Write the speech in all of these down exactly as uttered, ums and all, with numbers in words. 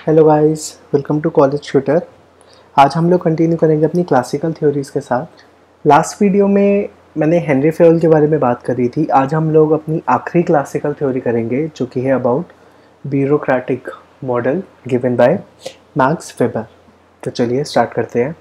Hello guys, welcome to college shooter. आज हम लोग कंटिन्यू करेंगे अपनी क्लासिकल थ्योरीज के साथ। लास्ट वीडियो में मैंने हेनरी फेयोल के बारे में बात करी थी। आज हम लोग अपनी आखिरी क्लासिकल थ्योरी करेंगे जो कि है about bureaucratic model given by Max Weber. तो चलिए स्टार्ट करते हैं।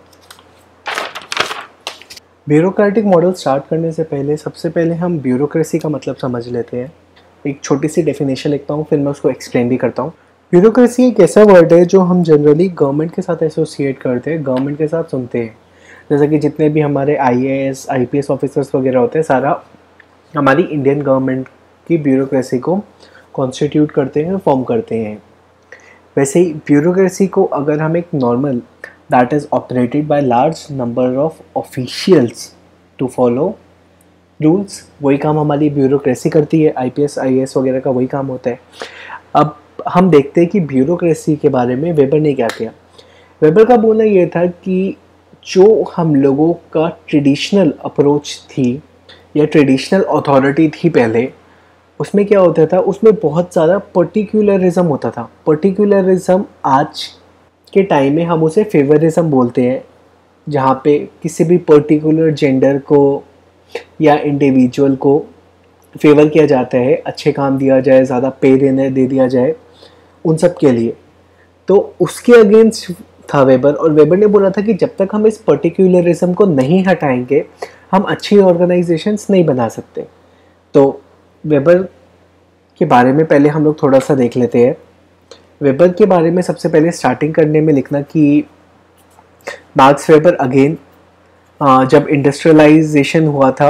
ब्यूरोक्रेटिक मॉडल स्टार्ट करने से पहले सबसे पहले हम ब्यूरोक्रेसी का मतलब समझ लेते हैं। एक छोटी सी डेफिनेशन लिखता हूँ, फिर मैं उसको एक्सप्लेन भी करता हूँ। ब्यूरोक्रेसी एक ऐसा वर्ड है जो हम जनरली गवर्नमेंट के साथ एसोसिएट करते हैं, गवर्नमेंट के साथ सुनते हैं। जैसे कि जितने भी हमारे आईएएस आईपीएस ऑफिसर्स वगैरह होते हैं, सारा हमारी इंडियन गवर्नमेंट की ब्यूरोक्रेसी को कॉन्स्टिट्यूट करते हैं, फॉर्म करते हैं। वैसे ही ब्यूरोक्रेसी को अगर हम एक normal that is operated by large number of officials to follow rules, वही काम हमारी ब्यूरोक्रेसी करती है। आईपीएस आईएएस वगैरह का वही काम होता है। अब हम देखते हैं कि ब्यूरोक्रेसी के बारे में वेबर ने क्या किया। वेबर का बोलना ये था कि जो हम लोगों का ट्रेडिशनल अप्रोच थी या ट्रेडिशनल अथॉरिटी थी पहले, उसमें क्या होता था, उसमें बहुत ज़्यादा पर्टिकुलरिज्म होता था। पर्टिकुलरिज्म आज के टाइम में हम उसे फेवरिज्म बोलते हैं, जहाँ पे किसी भी पर्टिकुलर जेंडर को या इंडिविजुअल को फेवर किया जाता है, अच्छे काम दिया जाए, ज़्यादा पे देने दे दिया जाए उन सब के लिए। तो उसके अगेंस्ट था वेबर, और वेबर ने बोला था कि जब तक हम इस पर्टिकुलरिज्म को नहीं हटाएंगे हम अच्छी ऑर्गेनाइजेशंस नहीं बना सकते। तो वेबर के बारे में पहले हम लोग थोड़ा सा देख लेते हैं। वेबर के बारे में सबसे पहले स्टार्टिंग करने में लिखना कि मैक्स वेबर अगेन जब इंडस्ट्रियलाइजेशन हुआ था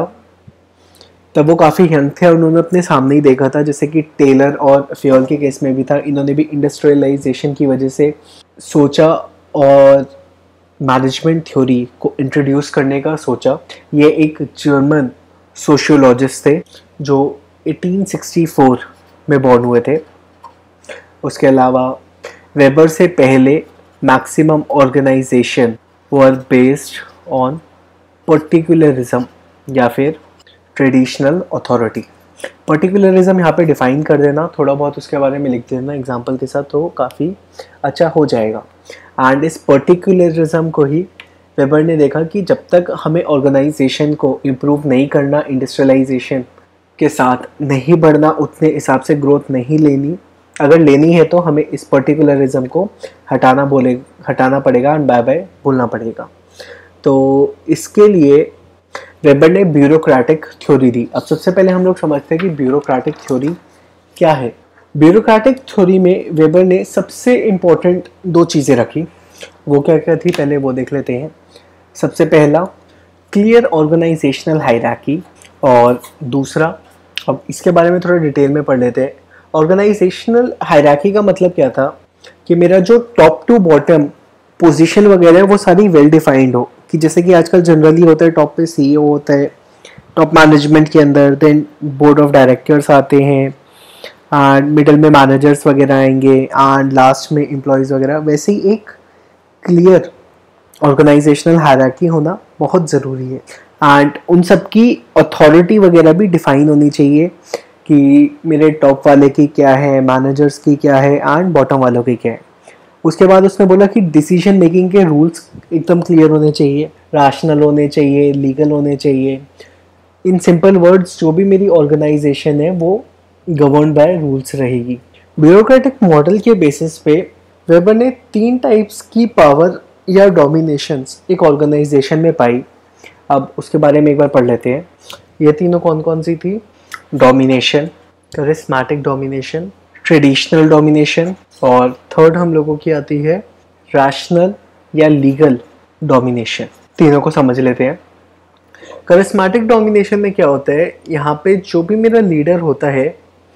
तब वो काफ़ी यंग थे और उन्होंने अपने सामने ही देखा था, जैसे कि टेलर और फेयोल के केस में भी था। इन्होंने भी इंडस्ट्रियलाइजेशन की वजह से सोचा और मैनेजमेंट थ्योरी को इंट्रोड्यूस करने का सोचा। ये एक जर्मन सोशियोलॉजिस्ट थे जो अठारह सौ चौंसठ में बॉर्न हुए थे। उसके अलावा वेबर से पहले maximum organization were based on particularism या फिर ट्रेडिशनल अथॉरिटी। पर्टिकुलरिज्म यहाँ पे डिफाइन कर देना, थोड़ा बहुत उसके बारे में लिख देना एग्जांपल के साथ, तो काफ़ी अच्छा हो जाएगा। एंड इस पर्टिकुलरिज्म को ही वेबर ने देखा कि जब तक हमें ऑर्गेनाइजेशन को इम्प्रूव नहीं करना, इंडस्ट्रियलाइजेशन के साथ नहीं बढ़ना, उतने हिसाब से ग्रोथ नहीं लेनी, अगर लेनी है तो हमें इस पर्टिकुलरिज्म को हटाना बोले हटाना पड़ेगा एंड बाय बाय बोलना पड़ेगा। तो इसके लिए वेबर ने ब्यूरोक्रेटिक थ्योरी दी। अब सबसे पहले हम लोग समझते हैं कि ब्यूरोक्रेटिक थ्योरी क्या है। ब्यूरोक्रेटिक थ्योरी में वेबर ने सबसे इम्पोर्टेंट दो चीज़ें रखी। वो क्या क्या थी पहले वो देख लेते हैं। सबसे पहला क्लियर ऑर्गेनाइजेशनल हायरार्की, और दूसरा, अब इसके बारे में थोड़ा डिटेल में पढ़ लेते हैं। ऑर्गेनाइजेशनल हायरार्की का मतलब क्या था कि मेरा जो टॉप टू बॉटम पोजीशन वगैरह है वो सारी वेल डिफाइंड हो, कि जैसे कि आजकल जनरली होता है टॉप पे सीईओ होता है टॉप मैनेजमेंट के अंदर, देन बोर्ड ऑफ डायरेक्टर्स आते हैं एंड मिडल में मैनेजर्स वगैरह आएंगे एंड लास्ट में एम्प्लॉयज़ वगैरह। वैसे ही एक क्लियर ऑर्गेनाइजेशनल हायरार्की होना बहुत ज़रूरी है एंड उन सब की अथॉरिटी वगैरह भी डिफाइन होनी चाहिए कि मेरे टॉप वाले की क्या है, मैनेजर्स की क्या है एंड बॉटम वालों की क्या है। उसके बाद उसने बोला कि डिसीजन मेकिंग के रूल्स एकदम क्लियर होने चाहिए, रैशनल होने चाहिए, लीगल होने चाहिए। इन सिंपल वर्ड्स, जो भी मेरी ऑर्गेनाइजेशन है वो गवर्न बाय रूल्स रहेगी। ब्यूरोक्रेटिक मॉडल के बेसिस पे वेबर ने तीन टाइप्स की पावर या डोमिनेशंस एक ऑर्गेनाइजेशन में पाई। अब उसके बारे में एक बार पढ़ लेते हैं। ये तीनों कौन कौन सी थी? Domination, charismatic domination, traditional domination, और थर्ड हम लोगों की आती है रैशनल या लीगल डोमिनेशन। तीनों को समझ लेते हैं। करिस्मेटिक डोमिनेशन में क्या होता है, यहाँ पे जो भी मेरा लीडर होता है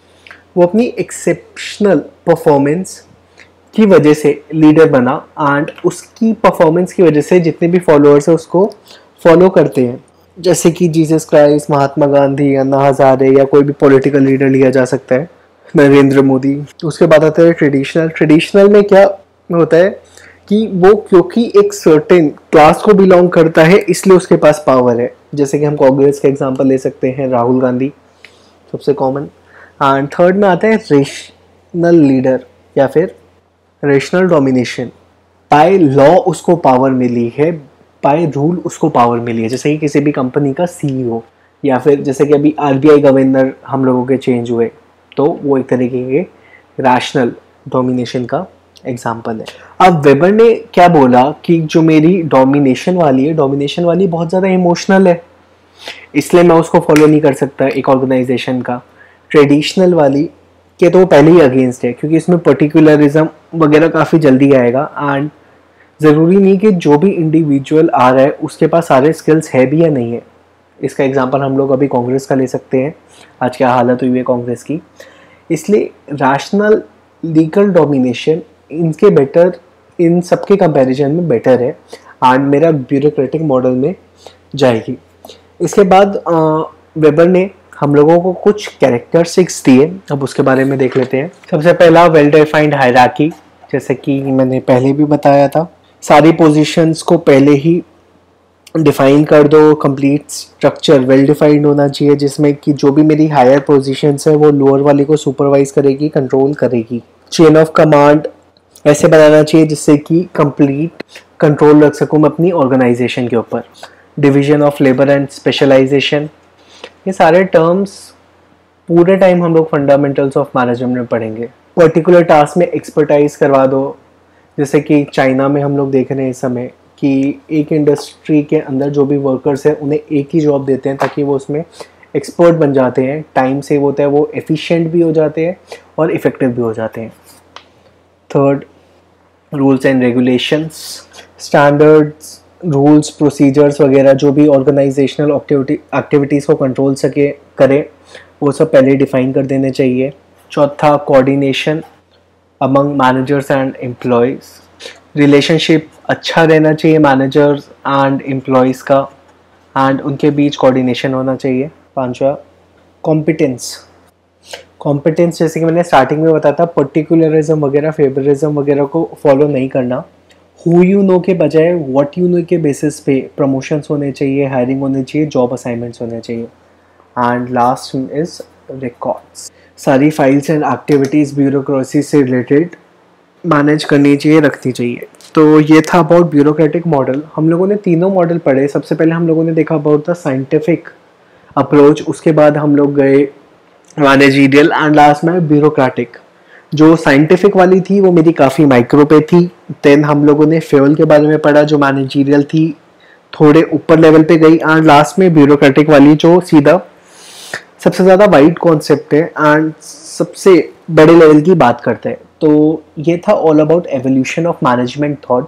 वो अपनी एक्सेप्शनल परफॉर्मेंस की वजह से लीडर बना एंड उसकी परफॉर्मेंस की वजह से जितने भी फॉलोअर्स हैं उसको फॉलो करते हैं। जैसे कि जीसस क्राइस्ट, महात्मा गांधी, अन्ना हजारे, या कोई भी पॉलिटिकल लीडर लिया जा सकता है, नरेंद्र मोदी। उसके बाद आता है ट्रेडिशनल। ट्रेडिशनल में क्या होता है कि वो क्योंकि एक सर्टेन क्लास को बिलोंग करता है इसलिए उसके पास पावर है। जैसे कि हम कांग्रेस का एग्जांपल ले सकते हैं, राहुल गांधी सबसे कॉमन। एंड थर्ड में आता है रेशनल लीडर या फिर रेशनल डोमिनेशन, बाय लॉ उसको पावर मिली है, बाय रूल उसको पावर मिली है, जैसे कि किसी भी कंपनी का सीईओ, या फिर जैसे कि अभी आरबीआई गवर्नर हम लोगों के चेंज हुए, तो वो एक तरीके के रैशनल डोमिनेशन का एग्जाम्पल है। अब वेबर ने क्या बोला कि जो मेरी डोमिनेशन वाली है, डोमिनेशन वाली बहुत ज़्यादा इमोशनल है, इसलिए मैं उसको फॉलो नहीं कर सकता एक ऑर्गेनाइजेशन का। ट्रेडिशनल वाली के तो वो पहले ही अगेंस्ट है, क्योंकि इसमें पर्टिकुलरिज्म वगैरह काफ़ी जल्दी आएगा, एंड ज़रूरी नहीं कि जो भी इंडिविजुअल आ रहा है उसके पास सारे स्किल्स है भी या नहीं है। इसका एग्जांपल हम लोग अभी कांग्रेस का ले सकते हैं, आज क्या हालत हुई है कांग्रेस की। इसलिए रैशनल लीगल डोमिनेशन इनके बेटर, इन सबके कंपैरिजन में बेटर है, एंड मेरा ब्यूरोक्रेटिक मॉडल में जाएगी। इसके बाद वेबर ने हम लोगों को कुछ कैरेक्टरिस्टिक्स दिए, अब उसके बारे में देख लेते हैं। सबसे पहला वेल डिफाइंड हायरार्की, जैसे कि मैंने पहले भी बताया था, सारी पोजीशंस को पहले ही डिफाइन कर दो। कंप्लीट स्ट्रक्चर वेल डिफाइंड होना चाहिए, जिसमें कि जो भी मेरी हायर पोजीशंस है वो लोअर वाली को सुपरवाइज करेगी, कंट्रोल करेगी। चेन ऑफ कमांड ऐसे बनाना चाहिए जिससे कि कंप्लीट कंट्रोल रख सकूँ मैं अपनी ऑर्गेनाइजेशन के ऊपर। Division of labour and specialization, ये सारे टर्म्स पूरे टाइम हम लोग फंडामेंटल्स ऑफ मैनेजमेंट में पढ़ेंगे। पर्टिकुलर टास्क में एक्सपर्टाइज करवा दो, जैसे कि चाइना में हम लोग देख रहे हैं इस समय कि एक इंडस्ट्री के अंदर जो भी वर्कर्स हैं उन्हें एक ही जॉब देते हैं ताकि वो उसमें एक्सपर्ट बन जाते हैं, टाइम सेव होता है, वो एफिशिएंट भी हो जाते हैं और इफ़ेक्टिव भी हो जाते हैं। Third, rules and regulations, standards, rules, procedures वगैरह जो भी ऑर्गेनाइजेशनल एक्टिविटीज़ को कंट्रोल सके करे वो सब पहले डिफाइन कर देने चाहिए। चौथा, coordination among managers and employees, relationship अच्छा रहना चाहिए मैनेजर्स एंड एम्प्लॉयज़ का, एंड उनके बीच कोऑर्डिनेशन होना चाहिए। पांचवा, कॉम्पिटेंस, कॉम्पिटेंस जैसे कि मैंने स्टार्टिंग में बताया था, पर्टिकुलरिज्म वगैरह, फेवरिज्म वगैरह को फॉलो नहीं करना। हु यू नो के बजाय व्हाट यू नो के बेसिस पे प्रमोशंस होने चाहिए, हायरिंग होनी चाहिए, जॉब असाइनमेंट्स होने चाहिए। एंड लास्ट इज रिकॉर्ड्स, सारी फाइल्स एंड एक्टिविटीज़ ब्यूरोक्रेसी से रिलेटेड मैनेज करनी चाहिए, रखनी चाहिए। तो ये था अबाउट ब्यूरोक्रेटिक मॉडल। हम लोगों ने तीनों मॉडल पढ़े। सबसे पहले हम लोगों ने देखा अबाउट द साइंटिफिक अप्रोच, उसके बाद हम लोग गए मैनेजरियल, एंड लास्ट में ब्यूरोक्रेटिक। जो साइंटिफिक वाली थी वो मेरी काफ़ी माइक्रो पे थी। देन हम लोगों ने फ्यूल के बारे में पढ़ा, जो मैनेजरियल थी थोड़े ऊपर लेवल पे गई, एंड लास्ट में ब्यूरोक्रेटिक वाली जो सीधा सबसे ज़्यादा वाइड कॉन्सेप्ट है एंड सबसे बड़े लेवल की बात करते हैं। तो ये था all about evolution of management thought.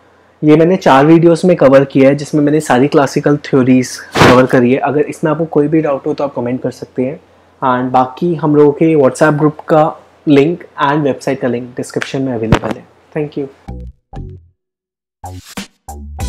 ये मैंने चार वीडियोस में कवर किया है, जिसमें मैंने सारी क्लासिकल थ्योरीज कवर करी है। अगर इसमें आपको कोई भी डाउट हो तो आप कमेंट कर सकते हैं, एंड बाकी हम लोगों के व्हाट्सएप ग्रुप का लिंक एंड वेबसाइट का लिंक डिस्क्रिप्शन में अवेलेबल है। Thank you.